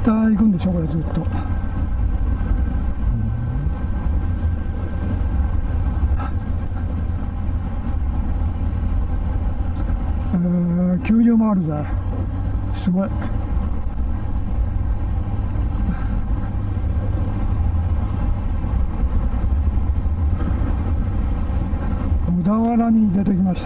下行くんでしょこれずっと。90もあるぜ、すごい。小田原に出てきました。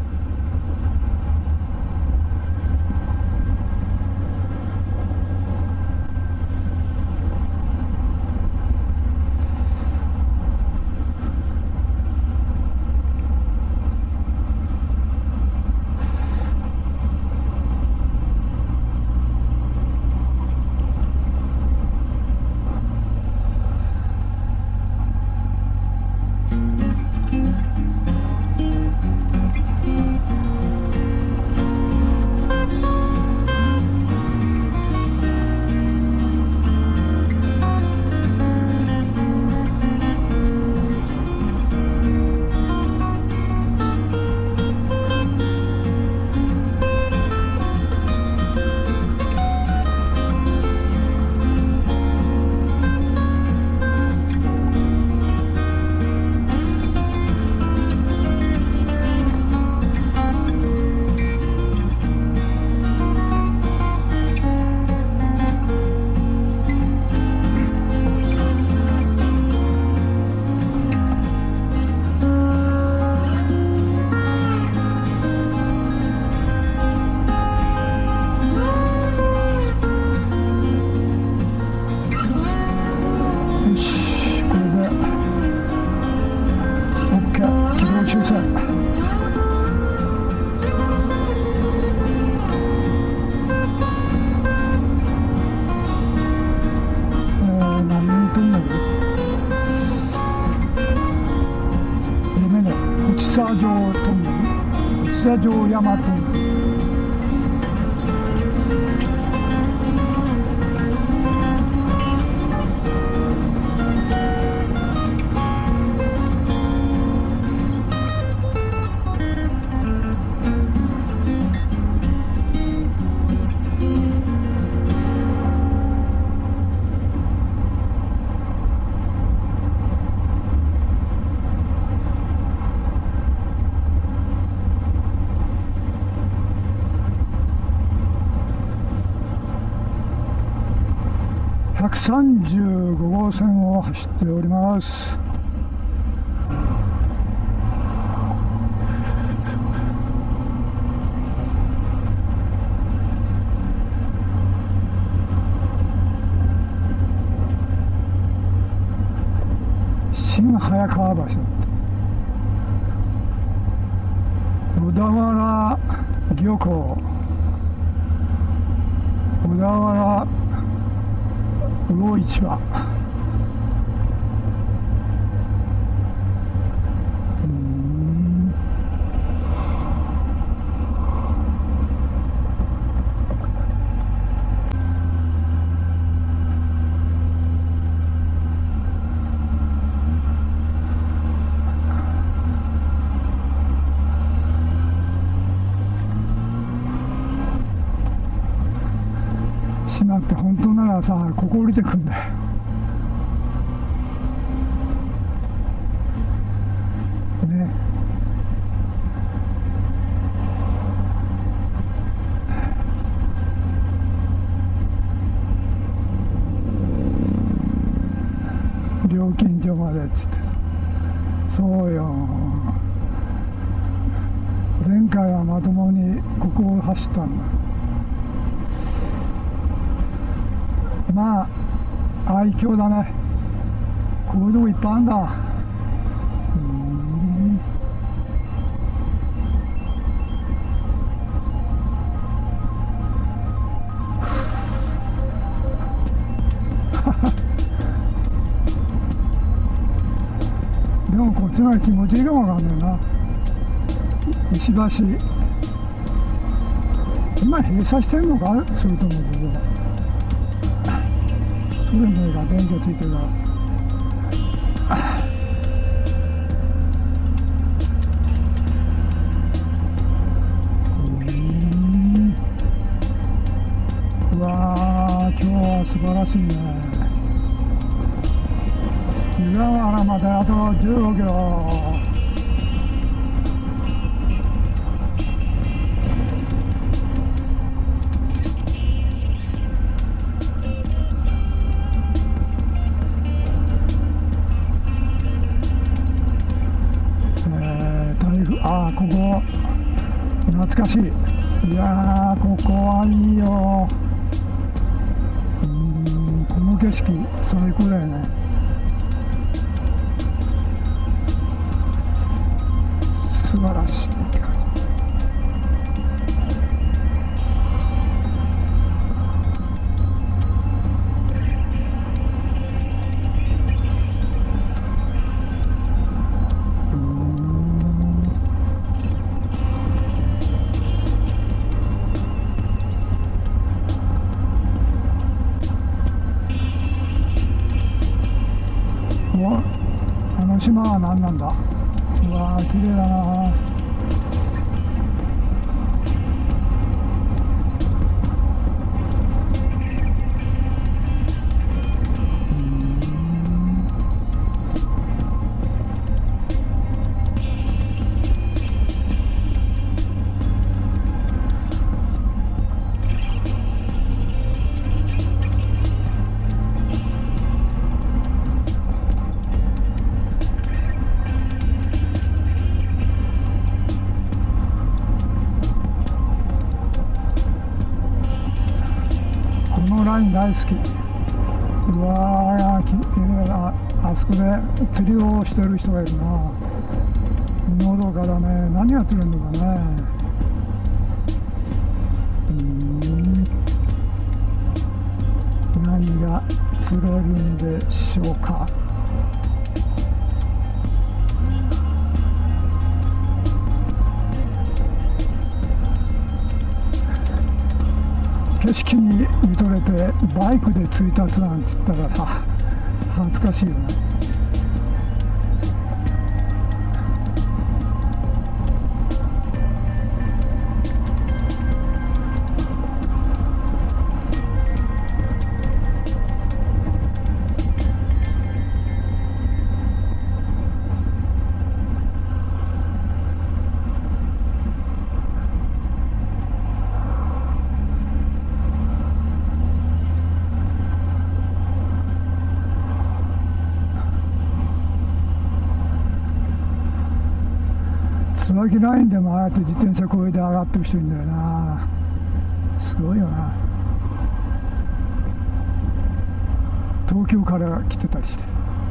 北城山トンネル。135号線を走っております。新早川橋、小田原漁港、小田原魚市場、しまって本当ならさ、ここ降りてくんだよ。ね。料金所までっつって。そうよ。前回はまともにここを走ったんだ。まあ愛嬌だね。こういうとこいっぱいあるんだ。でもこっちの方が気持ちいいかもわかんないな。石橋今閉鎖してんのか、それともここそうでもないか、電気ついてるからうわー、今日しいね。湯河原まであと15キロ。ここ懐かしい。いやー、ここはいいよ。この景色最高だよね。素晴らしいって感じ。あの島は何なんだ。うわー、綺麗だな。このライン大好き。うわー、あそこで釣りをしてる人がいるな。のどかだね。何やってるのかね。何が釣れるんでしょうか。景色に見とれてバイクで着いたつなんて言ったらさ、恥ずかしいよね。椿ラインでもああやって自転車こいで上がってる人いるんだよな。すごいよな。東京から来てたりして。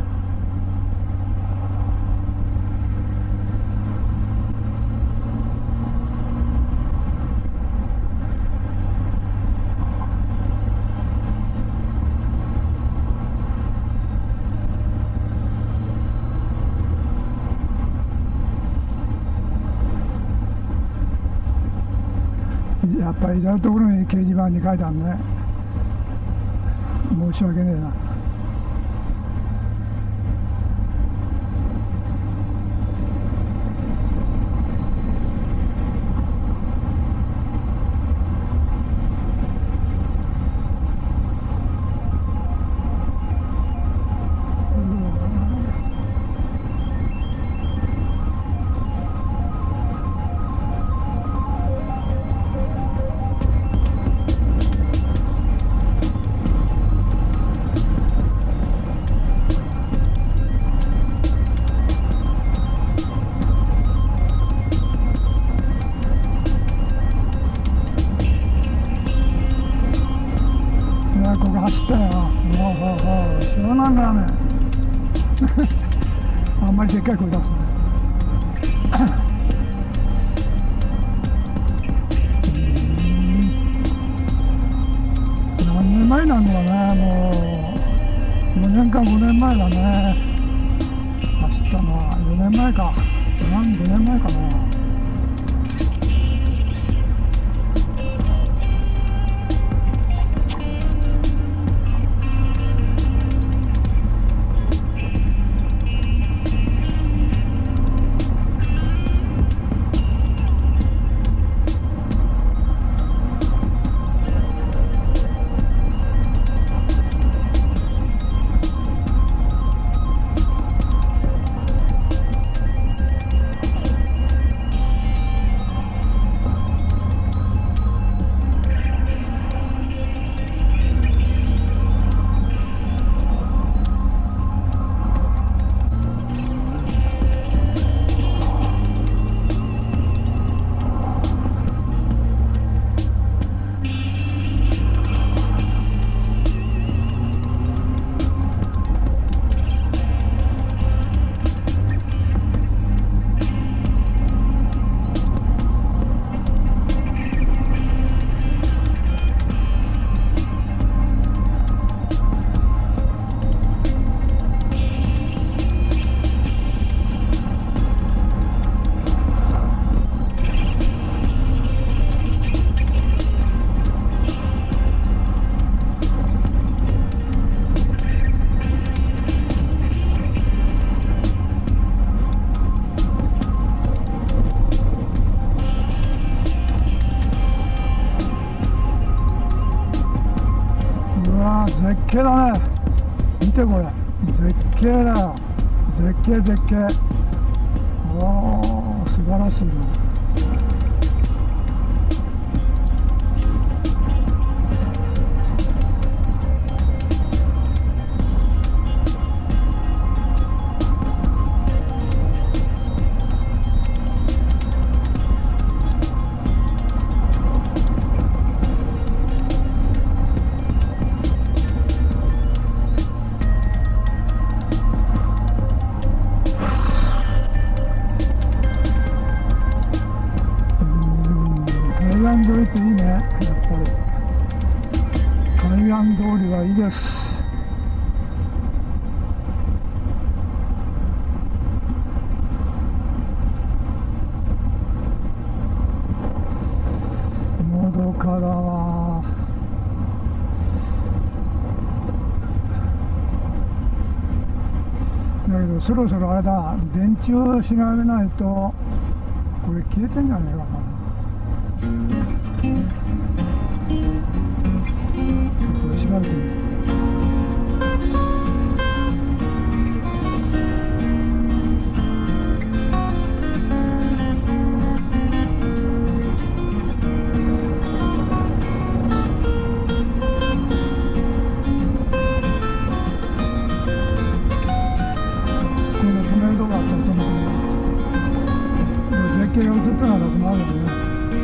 やっぱり至る所に掲示板に書いてあるね。申し訳ねえな。ここ走ったよ。湘南ラーメンあんまりでっかい声出すね。何年前なんだろうね。もう4年か5年前だね。走ったのは4年前か。5年前かな。 景だね。見てこれ、絶景だよ。絶景絶景。おー、素晴らしいな。海岸沿いっていいね。やっぱり海岸通りはいいです。のどかだわ。だけどそろそろあれだ、電池を調べないとこれ消えてんじゃないかな。ちょっと調べてみる。この止めるとこあったら止めてみる。絶景が映ってなかったら困るよね。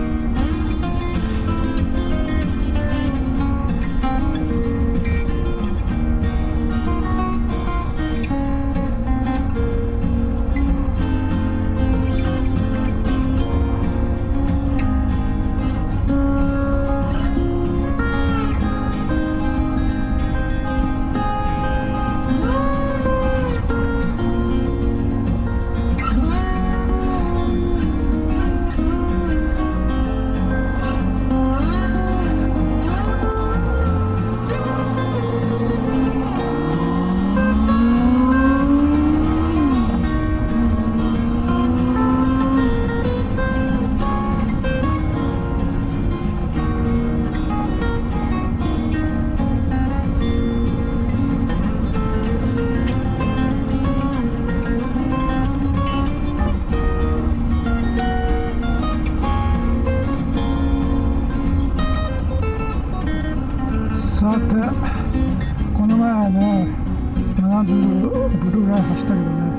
さて、この前はね、ブルーライン走ったけどね、